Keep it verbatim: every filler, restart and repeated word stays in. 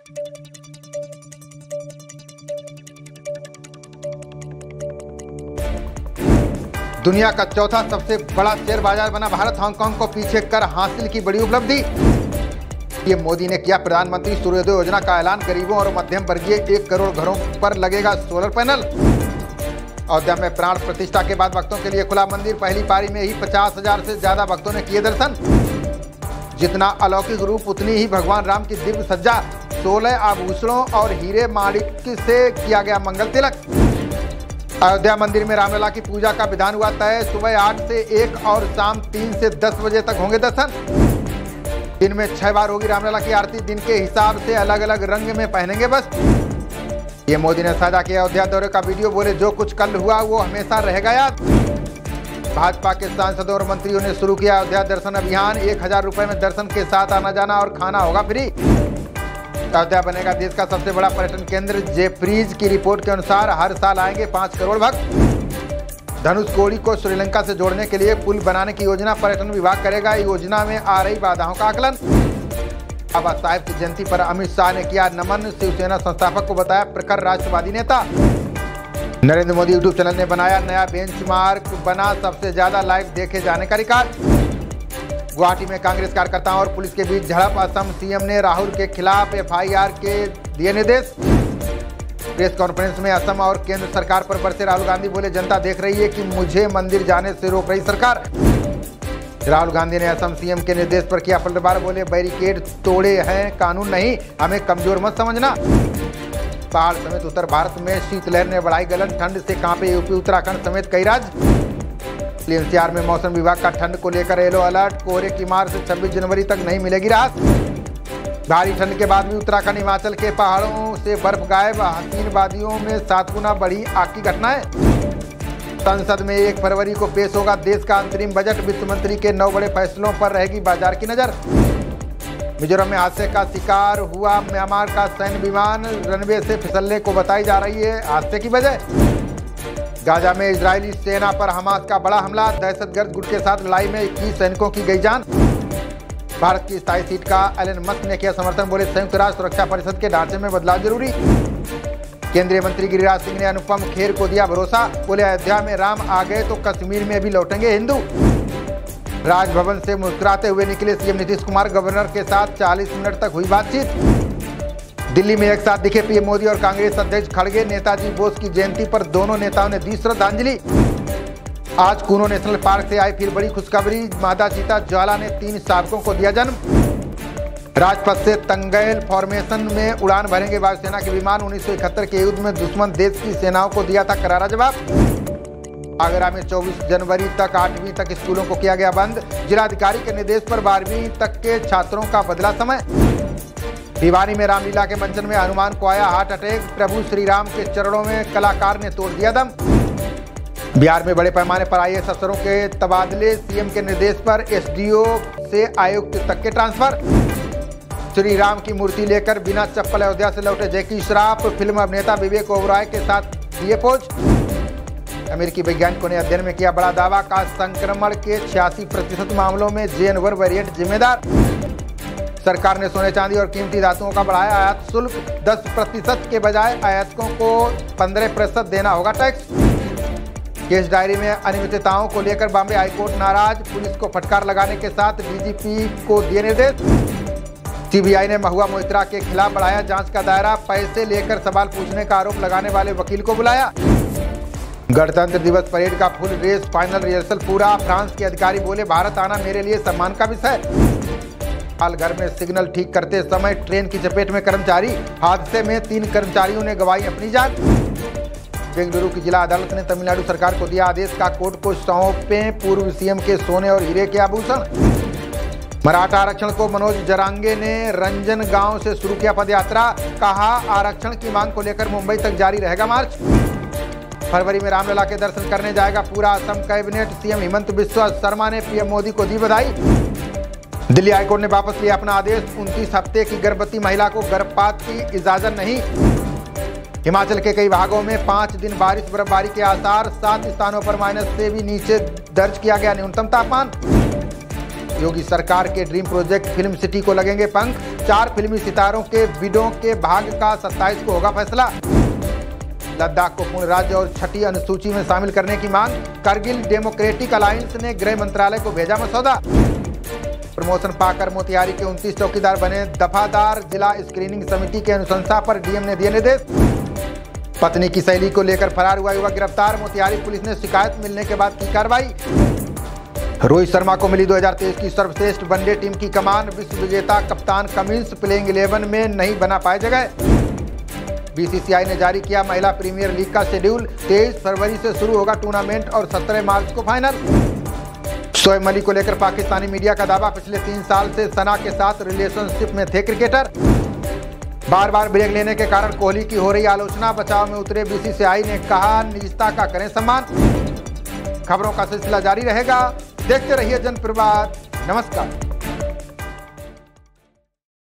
दुनिया का चौथा सबसे बड़ा शेयर बाजार बना भारत, हांगकांग को पीछे कर हासिल की बड़ी उपलब्धि। पीएम मोदी ने किया प्रधानमंत्री सूर्योदय योजना का ऐलान, गरीबों और मध्यम वर्गीय एक करोड़ घरों पर लगेगा सोलर पैनल। अयोध्या में प्राण प्रतिष्ठा के बाद भक्तों के लिए खुला मंदिर, पहली पारी में ही पचास हजार से ज्यादा भक्तों ने किए दर्शन। जितना अलौकिक रूप उतनी ही भगवान राम की दिव्य सज्जा, सोलह आभूषणों और हीरे माणिक से किया गया मंगल तिलक। अयोध्या मंदिर में रामलला की पूजा का विधान हुआ तय, सुबह आठ से एक और शाम तीन से दस बजे तक होंगे दर्शन। दिन में छह बार होगी रामलला की आरती, दिन के हिसाब से अलग अलग रंग में पहनेंगे बस। ये मोदी ने साझा किया अयोध्या दौरे का वीडियो, बोले जो कुछ कल हुआ वो हमेशा रहेगा याद। भाजपा के सांसदों और मंत्रियों ने शुरू किया अयोध्या दर्शन अभियान, एक हजार रुपए में दर्शन के साथ आना जाना और खाना होगा फ्री। अयोध्या बनेगा देश का सबसे बड़ा पर्यटन केंद्र, जेफ्रीज की रिपोर्ट के अनुसार हर साल आएंगे पाँच करोड़ भक्त। धनुषकोडी को श्रीलंका से जोड़ने के लिए पुल बनाने की योजना पर्यटन विभाग करेगा, योजना में आ रही बाधाओं का आकलन। बाबा साहेब की जयंती पर अमित शाह ने किया नमन, शिवसेना संस्थापक को बताया प्रखर राष्ट्रवादी नेता। नरेंद्र मोदी यूट्यूब चैनल ने बनाया नया बेंचमार्क, बना सबसे ज्यादा लाइव देखे जाने का रिकॉर्ड। गुवाहाटी में कांग्रेस कार्यकर्ताओं और पुलिस के बीच झड़प, असम सीएम ने राहुल के खिलाफ एफआईआर के दिए निर्देश। प्रेस कॉन्फ्रेंस में असम और केंद्र सरकार पर बरसे राहुल गांधी, बोले जनता देख रही है कि मुझे मंदिर जाने से रोक रही सरकार। राहुल गांधी ने असम सीएम के निर्देश पर किया पलटवार, बोले बैरिकेड तोड़े हैं कानून नहीं, हमें कमजोर मत समझना। पहाड़ समेत उत्तर भारत में शीतलहर ने बढ़ाई गलन, ठंड से कांपे यूपी उत्तराखंड समेत कई राज्य। एनसीआर में मौसम विभाग का ठंड को लेकर येलो अलर्ट, कोहरे की मार से छब्बीस जनवरी तक नहीं मिलेगी राहत। भारी ठंड के बाद भी उत्तराखंड हिमाचल के पहाड़ों से बर्फ गायब, हसीन वादियों में सात गुना बढ़ी आग की घटनाएं। संसद में एक फरवरी को पेश होगा देश का अंतरिम बजट, वित्त मंत्री के नौ बड़े फैसलों पर रहेगी बाजार की नजर। मिजोरम में हादसे का शिकार हुआ म्यांमार का सैन्य विमान, रनवे से फिसलने को बताई जा रही है हादसे की वजह। गाजा में इजरायली सेना पर हमास का बड़ा हमला, दहशतगर्द गुट के साथ लड़ाई में इक्कीस सैनिकों की गई जान। भारत की स्थायी सीट का एलन मस्क ने किया समर्थन, बोले संयुक्त राष्ट्र सुरक्षा परिषद के ढांचे में बदलाव जरूरी। केंद्रीय मंत्री गिरिराज सिंह ने अनुपम खेर को दिया भरोसा, बोले अयोध्या में राम आ गए तो कश्मीर में भी लौटेंगे हिंदू। राजभवन से मुस्कुराते हुए निकले सीएम नीतीश कुमार, गवर्नर के साथ चालीस मिनट तक हुई बातचीत। दिल्ली में एक साथ दिखे पीएम मोदी और कांग्रेस अध्यक्ष खड़गे, नेताजी बोस की जयंती पर दोनों नेताओं ने दी श्रद्धांजलि। आज कूनो नेशनल पार्क से आई फिर बड़ी खुशखबरी, मादा चीता ज्वाला ने तीन शावकों को दिया जन्म। राजपथ से तंगैल फॉर्मेशन में उड़ान भरेंगे वायुसेना के विमान, उन्नीस सौ इकहत्तर के युद्ध में दुश्मन देश की सेनाओं को दिया था करारा जवाब। आगरा में चौबीस जनवरी तक आठवीं तक स्कूलों को किया गया बंद, जिलाधिकारी के निर्देश पर बारहवीं तक के छात्रों का बदला समय। भिवानी में रामलीला के मंचन में हनुमान को आया हार्ट अटैक, प्रभु श्री राम के चरणों में कलाकार ने तोड़ दिया दम। बिहार में बड़े पैमाने पर आईएएस अफसरों के तबादले, सीएम के निर्देश पर एसडीओ से आयुक्त तक के ट्रांसफर। श्री राम की मूर्ति लेकर बिना चप्पल अयोध्या से लौटे जैकी श्रॉफ, फिल्म अभिनेता विवेक ओबरॉय के साथ दिए पोज। अमेरिकी वैज्ञानिकों ने अध्ययन में किया बड़ा दावा, का संक्रमण के छियासी प्रतिशत मामलों में जेन वन वेरिएंट जिम्मेदार। सरकार ने सोने चांदी और कीमती धातुओं का बढ़ाया आयात शुल्क, दस प्रतिशत के बजाय आयातकों को पंद्रह प्रतिशत देना होगा टैक्स। केस डायरी में अनियमितताओं को लेकर बॉम्बे हाईकोर्ट नाराज, पुलिस को फटकार लगाने के साथ डीजीपी को दिए निर्देश। सीबीआई ने महुआ मोइत्रा के खिलाफ बढ़ाया जांच का दायरा, पैसे लेकर सवाल पूछने का आरोप लगाने वाले वकील को बुलाया। गणतंत्र दिवस परेड का फुल रेस फाइनल रिहर्सल पूरा, फ्रांस के अधिकारी बोले भारत आना मेरे लिए सम्मान का विषय। हाल घर में सिग्नल ठीक करते समय ट्रेन की चपेट में कर्मचारी, हादसे में तीन कर्मचारियों ने गंवाई अपनी जान। बेंगलुरु की जिला अदालत ने तमिलनाडु सरकार को दिया आदेश, का कोर्ट को सौंपे पूर्व सीएम के सोने और हीरे के आभूषण। मराठा आरक्षण को मनोज जरांगे ने रंजन गांव से शुरू किया पदयात्रा, कहा आरक्षण की मांग को लेकर मुंबई तक जारी रहेगा मार्च। फरवरी में रामलला के दर्शन करने जाएगा पूरा असम कैबिनेट, सीएम हिमंत बिस्वा शर्मा ने पीएम मोदी को दी बधाई। दिल्ली हाईकोर्ट ने वापस लिया अपना आदेश, उनतीस हफ्ते की गर्भवती महिला को गर्भपात की इजाजत नहीं। हिमाचल के कई भागों में पाँच दिन बारिश बर्फबारी के आसार, सात स्थानों पर माइनस से भी नीचे दर्ज किया गया न्यूनतम तापमान। योगी सरकार के ड्रीम प्रोजेक्ट फिल्म सिटी को लगेंगे पंख। चार फिल्मी सितारों के बिडों के भाग्य का सत्ताईस को होगा फैसला। लद्दाख को पूर्ण राज्य और छठी अनुसूची में शामिल करने की मांग। करगिल डेमोक्रेटिक अलायंस ने गृह मंत्रालय को भेजा मसौदा। प्रमोशन पाकर मोतिहारी के उनतीस चौकीदार बने दफादार। जिला स्क्रीनिंग समिति के अनुशंसा पर डीएम ने दिए निर्देश। पत्नी की सहेली को लेकर फरार हुआ युवक गिरफ्तार। मोतिहारी पुलिस ने शिकायत मिलने के बाद की कार्रवाई। रोहित शर्मा को मिली दो हज़ार तेईस की सर्वश्रेष्ठ वनडे टीम की कमान। विश्व विजेता कप्तान कमिंस प्लेइंग इलेवन में नहीं बना पाए जगह। बीसीसीआई ने जारी किया महिला प्रीमियर लीग का शेड्यूल। तेईस फरवरी से शुरू होगा टूर्नामेंट और सत्रह मार्च को फाइनल। शोएब मलिक को लेकर पाकिस्तानी मीडिया का दावा, पिछले तीन साल से सना के साथ रिलेशनशिप में थे क्रिकेटर। बार बार ब्रेक लेने के कारण कोहली की हो रही आलोचना। बचाव में उतरे बीसीसीआई ने कहा निजता का करें सम्मान। खबरों का सिलसिला जारी रहेगा, देखते रहिए जनप्रवाद। नमस्कार।